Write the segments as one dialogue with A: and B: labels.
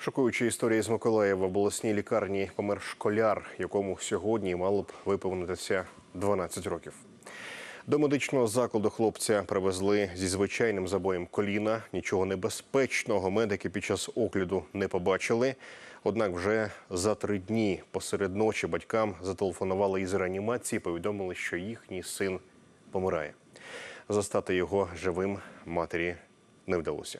A: Шокуюча історія з Миколаєва. В обласній лікарні помер школяр, якому сьогодні мало б виповнитися 12 років. До медичного закладу хлопця привезли зі звичайним забоєм коліна. Нічого небезпечного медики під час огляду не побачили. Однак вже за 3 дні посеред ночі батькам зателефонували із реанімації, повідомили, що їхній син помирає. Застати його живим матері не вдалося.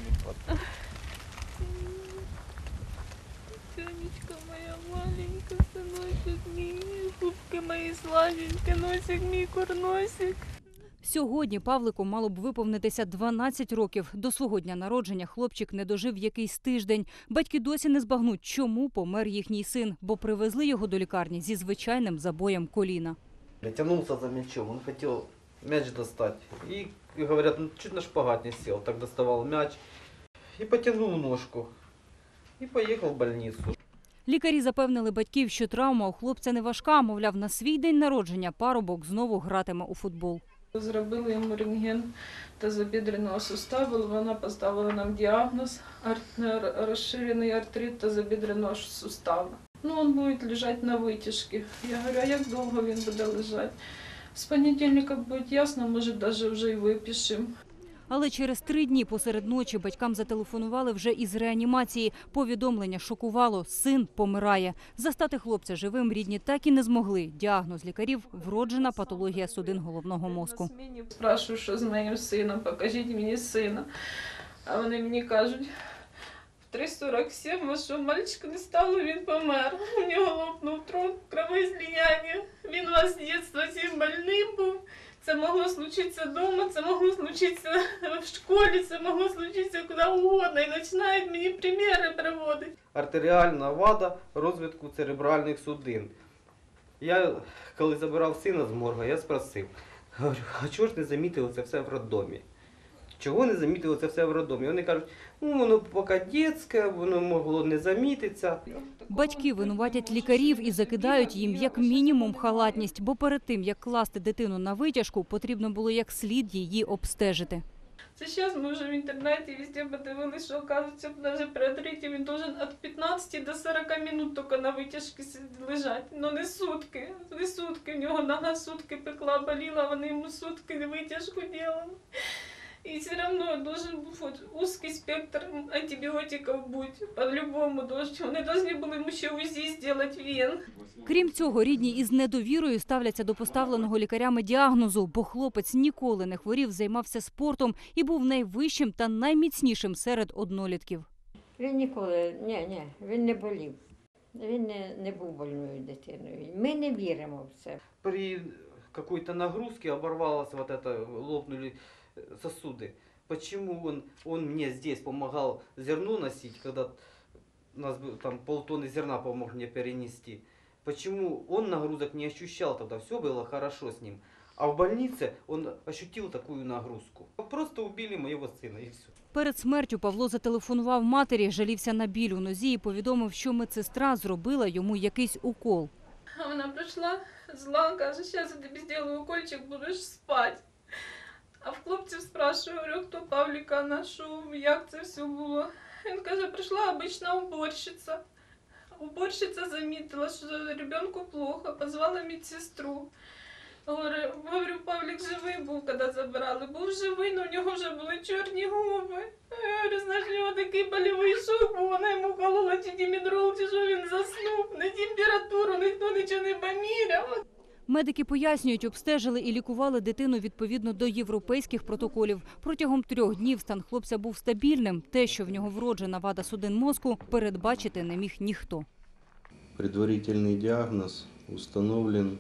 B: Сонечка моя маленька, синочок мій, губки мої сладенькі, носик мій, курносик.
C: Сьогодні Павлику мало б виповнитися 12 років. До свого дня народження хлопчик не дожив якийсь тиждень. Батьки досі не збагнуть, чому помер їхній син, бо привезли його до лікарні зі звичайним забоєм коліна.
D: Тянулся за мячом, он хотел мяч достать. И говорят, ну чуть на шпагат не сел, так доставал мяч. И потянул ножку. И поехал в больницу.
C: Лікарі запевнили батьків, що травма у хлопця не важка. Мовляв, на свій день народження парубок знову гратиме у футбол.
B: Зробили йому рентген тазобідреного суставу, вона поставила нам діагноз розширений артрит тазобідреного суставу. Ну, він буде лежати на витяжці. Я говорю, а як довго він буде лежати? З понедільника буде ясно, може навіть вже й випишемо.
C: Але через 3 дні посеред ночі батькам зателефонували вже із реанімації. Повідомлення шокувало – син помирає. Застати хлопця живим рідні так і не змогли. Діагноз лікарів – вроджена патологія судин головного мозку.
B: Спрашую, що з моїм сином, покажіть мені сина. А вони мені кажуть, в 3:47 вашого мальчика не стало, він помер. У нього лопнув тромб, кровоізлияння. Він у вас з дитинства всім больним був. Це могло случитися вдома, це могло случитися в школі, це могло случитися куди угодно. І починають мені приміри приводити.
D: Артеріальна вада розвитку церебральних судин. Я, коли забирав сина з морга, я спросив, говорю, а чого ж не замітили це все в роддомі? Чого не замітили це все в роддомі? Вони кажуть, ну воно поки дитяче, воно могло не замітитися.
C: Батьки винуватять лікарів і закидають їм як мінімум халатність, бо перед тим, як класти дитину на витяжку, потрібно було як слід її обстежити.
B: Це зараз ми вже в інтернеті везде подивилися, що, оказується, навіть при артриті він должен від 15 до 40 минут тільки на витяжці лежати. Ну не сутки, не сутки. В нього нога сутки пекла, боліла, вони йому сутки витяжку робили. И все равно должен быть узкий спектр антибиотиков быть, по-любому должен. Вони должны були йому ще УЗИ зробити вен.
C: Крім цього, рідні із недовірою ставляться до поставленого лікарями діагнозу, бо хлопець ніколи не хворів, займався спортом і був найвищим та найміцнішим серед однолітків.
E: Він ніколи, він не болів. Він не був больною дитиною. Ми не віримо в це.
D: При какой-то нагрузке оборвалось вот это, лопнули сосуды. Почему он мне здесь помогал зерно носить, когда у нас там полтонны зерна помог мне перенести? Почему он нагрузок не ощущал тогда? Все было хорошо с ним. А в больнице он ощутил такую нагрузку. Просто убили моего сына и все.
C: Перед смертю Павло зателефонував матері, жалівся на біль у нозі і повідомив, що медсестра зробила йому якийсь укол.
B: А вона прийшла зла, каже, зараз я тобі зроблю укольчик, будеш спати. А в хлопців спрашиваю, говорю, хто Павліка знайшов, як це все було. Він каже, прийшла обична уборщиця. Уборщиця замітила, що ребенку плохо, позвала медсестру. Говорю, Павлік живий був, коли забирали. Був живий, але у нього вже були чорні губи. Говорю, знаєш, у нього такий болівий шок був, вона йому колола чи дімедрол, чи що він заснув. На температуру ніхто нічого не поміряв.
C: Медики пояснюють, обстежили і лікували дитину відповідно до європейських протоколів. Протягом 3 днів стан хлопця був стабільним. Те, що в нього вроджена вада судин мозку, передбачити не міг ніхто.
F: Предварительный диагноз установлен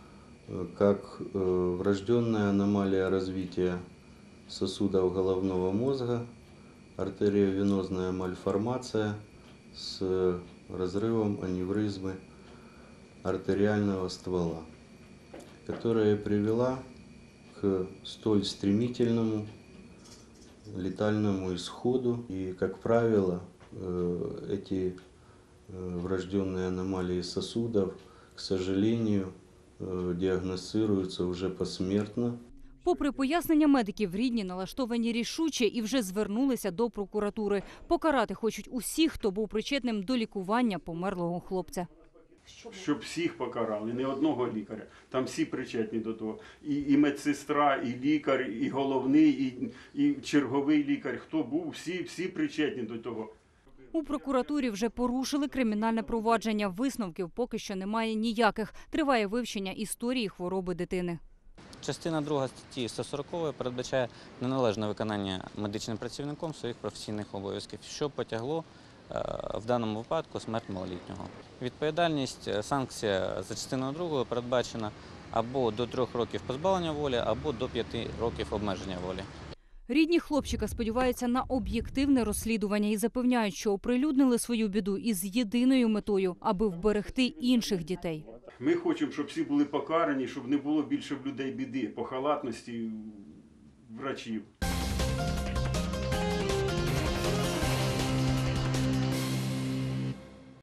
F: как врожденная аномалия развития сосудов головного мозга, артериовенозная мальформация с разрывом аневризмы артериального ствола, которая привела к столь стремительному летальному исходу. И, как правило, эти врожденные аномалии сосудов, к сожалению, диагностируются уже посмертно.
C: Попри пояснення медиків, рідні налаштовані рішуче і вже звернулися до прокуратури. Покарати хочуть усіх, хто був причетним до лікування померлого хлопця.
G: Щоб всіх покарали, не одного лікаря. Там всі причетні до того. І медсестра, і лікар, і головний, і черговий лікар. Хто був, всі причетні до того.
C: У прокуратурі вже порушили кримінальне провадження. Висновків поки що немає ніяких. Триває вивчення історії хвороби дитини.
H: Частина 2 статті 140 передбачає неналежне виконання медичним працівником своїх професійних обов'язків, що потягло в даному випадку смерть малолітнього. Відповідальність, санкція за частиною 2 передбачена або до 3 років позбавлення волі, або до 5 років обмеження волі.
C: Рідні хлопчика сподіваються на об'єктивне розслідування і запевняють, що оприлюднили свою біду із єдиною метою – аби вберегти інших дітей.
G: Ми хочемо, щоб всі були покарані, щоб не було більше в людей біди по халатності врачів.